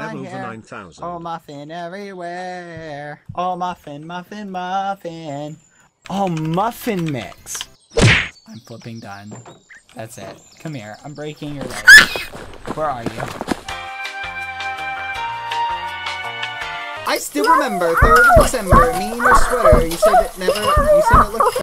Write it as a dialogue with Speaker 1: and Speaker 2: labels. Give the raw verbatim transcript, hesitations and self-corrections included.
Speaker 1: on
Speaker 2: over
Speaker 1: here.
Speaker 2: nine thousand.
Speaker 1: Oh, muffin everywhere. Oh, muffin, muffin, muffin. Oh, muffin mix. I'm flipping done. That's it. Come here. I'm breaking your leg. Where are you?
Speaker 3: I still remember third of December, me in your sweater, you said it never, you said it looked